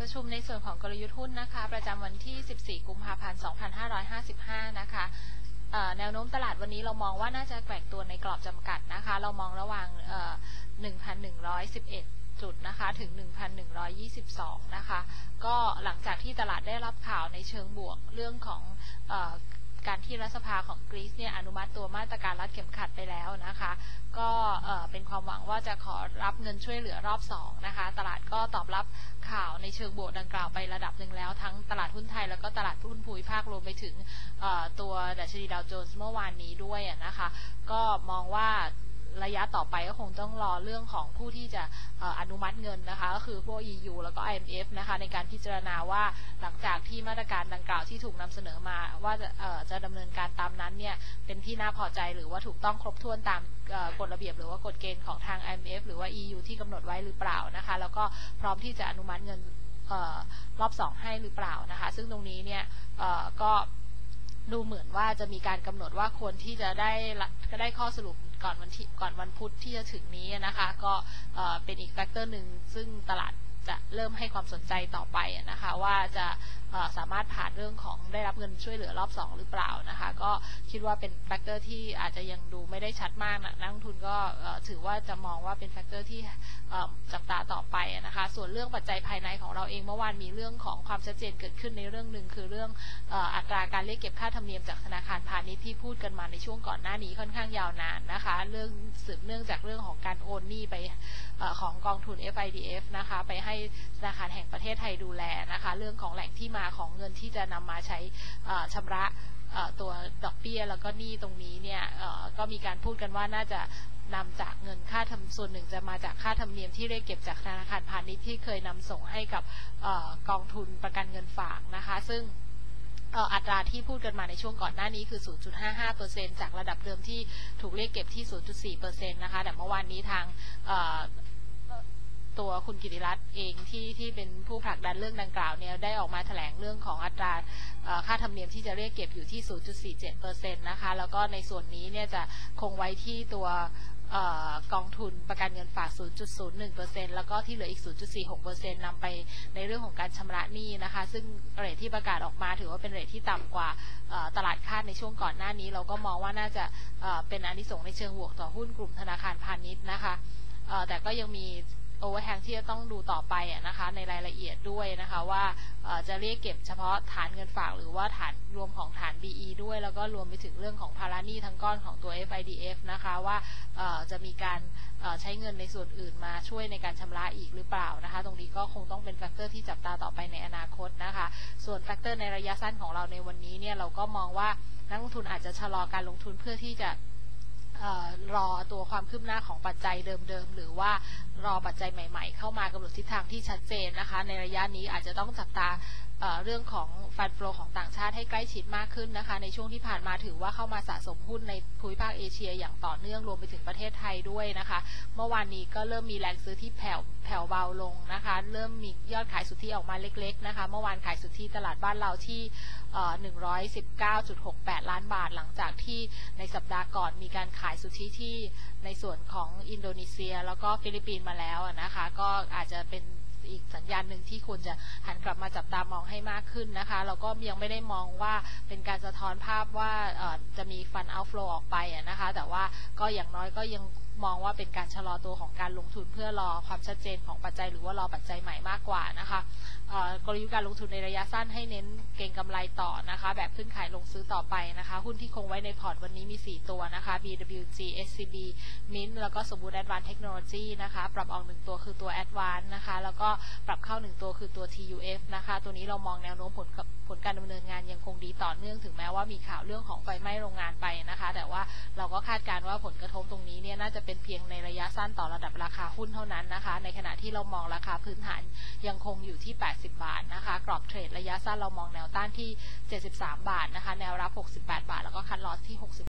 ประชุมในส่วนของกลยุทธ์หุ้นนะคะประจำวันที่ 14 กุมภาพันธ์ 2555 นะคะแนวโน้มตลาดวันนี้เรามองว่าน่าจะแกว่งตัวในกรอบจำกัดนะคะเรามองระหว่าง 1,111 จุดนะคะถึง 1,122 นะคะก็หลังจากที่ตลาดได้รับข่าวในเชิงบวกเรื่องของการที่รัฐสภาของกรีซเนี่ยอนุมัติตัวมาตรการรัดเข็มขัดไปแล้วนะคะก็เป็นความหวังว่าจะขอรับเงินช่วยเหลือรอบ2นะคะตลาดก็ตอบรับข่าวในเชิงบวกดังกล่าวไประดับหนึ่งแล้วทั้งตลาดหุ้นไทยแล้วก็ตลาดหุ้นภูมิภาครวมไปถึงตัวดัชนีดาวโจนส์เมื่อวานนี้ด้วยนะคะก็มองว่าระยะต่อไปก็คงต้องรอเรื่องของผู้ที่จะอนุมัติเงินนะคะก็คือพวก EU แล้วก็ IMF นะคะในการพิจารณาว่าหลังจากที่มาตรการดังกล่าวที่ถูกนำเสนอมาว่าจะดำเนินการตามนั้นเนี่ยเป็นที่น่าพอใจหรือว่าถูกต้องครบถ้วนตามกฎระเบียบหรือว่ากฎเกณฑ์ของทาง IMF หรือว่า EU ที่กำหนดไว้หรือเปล่านะคะแล้วก็พร้อมที่จะอนุมัติเงินรอบ2ให้หรือเปล่านะคะซึ่งตรงนี้เนี่ยก็ดูเหมือนว่าจะมีการกำหนดว่าควรที่จะได้ข้อสรุปก่อนวันพุธที่จะถึงนี้นะคะก็เป็นอีกแฟกเตอร์หนึ่งซึ่งตลาดจะเริ่มให้ความสนใจต่อไปนะคะว่าจะสามารถผ่านเรื่องของได้รับเงินช่วยเหลือรอบ2หรือเปล่านะคะก็คิดว่าเป็นแฟกเตอร์ที่อาจจะยังดูไม่ได้ชัดมากนักลงทุนก็ถือว่าจะมองว่าเป็นแฟกเตอร์ที่จับตาต่อไปนะคะส่วนเรื่องปัจจัยภายในของเราเองเมื่อวานมีเรื่องของความชัดเจนเกิดขึ้นในเรื่องหนึ่งคือเรื่องอัตราการเรียกเก็บค่าธรรมเนียมจากธนาคารพาณิชย์ที่พูดกันมาในช่วงก่อนหน้านี้ค่อนข้างยาวนานนะคะเรื่องสืบเนื่องจากเรื่องของการโอนหนี้ไปของกองทุน FIDF นะคะไปให้ธนาคารแห่งประเทศไทยดูแลนะคะเรื่องของแหล่งที่มาของเงินที่จะนำมาใช้ชำระตัวดอกเบี้ยแล้วก็หนี้ตรงนี้เนี่ยก็มีการพูดกันว่าน่าจะนำจากเงินค่าธรรมส่วนหนึ่งจะมาจากค่าธรรมเนียมที่เรียกเก็บจากธนาคารพาณิชย์ที่เคยนำส่งให้กับกองทุนประกันเงินฝากนะคะซึ่งอัตราที่พูดกันมาในช่วงก่อนหน้านี้คือ 0.55% จากระดับเดิมที่ถูกเรียกเก็บที่ 0.4% นะคะแต่เมื่อวานนี้ทางตัวคุณกิติรัตน์เองที่เป็นผู้ผลักดันเรื่องดังกล่าวเนี่ยได้ออกมาแถลงเรื่องของอัตราค่าธรรมเนียมที่จะเรียกเก็บอยู่ที่ 0.47% นะคะแล้วก็ในส่วนนี้เนี่ยจะคงไว้ที่ตัวกองทุนประกันเงินฝาก 0.01% แล้วก็ที่เหลืออีก 0.46% นำไปในเรื่องของการชำระหนี้นะคะซึ่งเรทที่ประกาศออกมาถือว่าเป็นเรทที่ต่ำกว่าตลาดคาดในช่วงก่อนหน้านี้เราก็มองว่าน่าจะเป็นอานิสงส์ในเชิงบวกต่อหุ้นกลุ่มธนาคารพาณิชย์นะคะแต่ก็ยังมีโอเวอร์แฮงที่จะต้องดูต่อไปนะคะในรายละเอียดด้วยนะคะว่าจะเรียกเก็บเฉพาะฐานเงินฝากหรือว่าฐานรวมของฐาน BE ด้วยแล้วก็รวมไปถึงเรื่องของภาระหนี้ทั้งก้อนของตัว FIDF นะคะว่าจะมีการใช้เงินในส่วนอื่นมาช่วยในการชำระอีกหรือเปล่านะคะตรงนี้ก็คงต้องเป็นแฟกเตอร์ที่จับตาต่อไปในอนาคตนะคะส่วนแฟกเตอร์ในระยะสั้นของเราในวันนี้เนี่ยเราก็มองว่านักลงทุนอาจจะชะลอการลงทุนเพื่อที่จะรอตัวความคืบหน้าของปัจจัยเดิมๆหรือว่ารอปัจจัยใหม่ๆเข้ามากำหนดทิศทางที่ชัดเจนนะคะในระยะนี้อาจจะต้องจับตาเรื่องของฟันโฟลของต่างชาติให้ใกล้ชิดมากขึ้นนะคะในช่วงที่ผ่านมาถือว่าเข้ามาสะสมหุ้นในภูมิภาคเอเชียอย่างต่อเนื่องรวมไปถึงประเทศไทยด้วยนะคะเมื่อวานนี้ก็เริ่มมีแรงซื้อที่แผ่วเบาลงนะคะเริ่มมียอดขายสุทธิออกมาเล็กๆนะคะเมื่อวานขายสุทธิตลาดบ้านเราที่119.68 ล้านบาทหลังจากที่ในสัปดาห์ก่อนมีการขายสุทธิที่ในส่วนของอินโดนีเซียแล้วก็ฟิลิปปินส์มาแล้วนะคะก็อาจจะเป็นอีกสัญญาณหนึ่งที่ควรจะหันกลับมาจับตามองให้มากขึ้นนะคะเราก็ยังไม่ได้มองว่าเป็นการสะท้อนภาพว่าจะมีฟันเอาท์โฟลออกไปนะคะแต่ว่าก็อย่างน้อยก็ยังมองว่าเป็นการชะลอตัวของการลงทุนเพื่อรอความชัดเจนของปัจจัยหรือว่ารอปัจจัยใหม่มากกว่านะคะกลยุทธ์การลงทุนในระยะสั้นให้เน้นเก็งกำไรต่อนะคะแบบขึ้นขายลงซื้อต่อไปนะคะหุ้นที่คงไว้ในพอร์ตวันนี้มี4ตัวนะคะ BWG SCB Mint แล้วก็สมบูรณ์ Advanced Technology นะคะปรับออก1ตัวคือตัว Advanced นะคะแล้วก็ปรับเข้า1ตัวคือตัว TUF นะคะตัวนี้เรามองแนวโน้มผลการดำเนินงานยังคงดีต่อเนื่องถึงแม้ว่ามีข่าวเรื่องของไฟไหม้โรงงานไปนะคะแต่ว่าเราก็คาดการณ์ว่าผลกระทบตรงนี้เนี่ยน่าจะเป็นเพียงในระยะสั้นต่อระดับราคาหุ้นเท่านั้นนะคะในขณะที่เรามองราคาพื้นฐานยังคงอยู่ที่80 บาทนะคะกรอบเทรดระยะสั้นเรามองแนวต้านที่73 บาทนะคะแนวรับ68 บาทแล้วก็คัทลอสที่60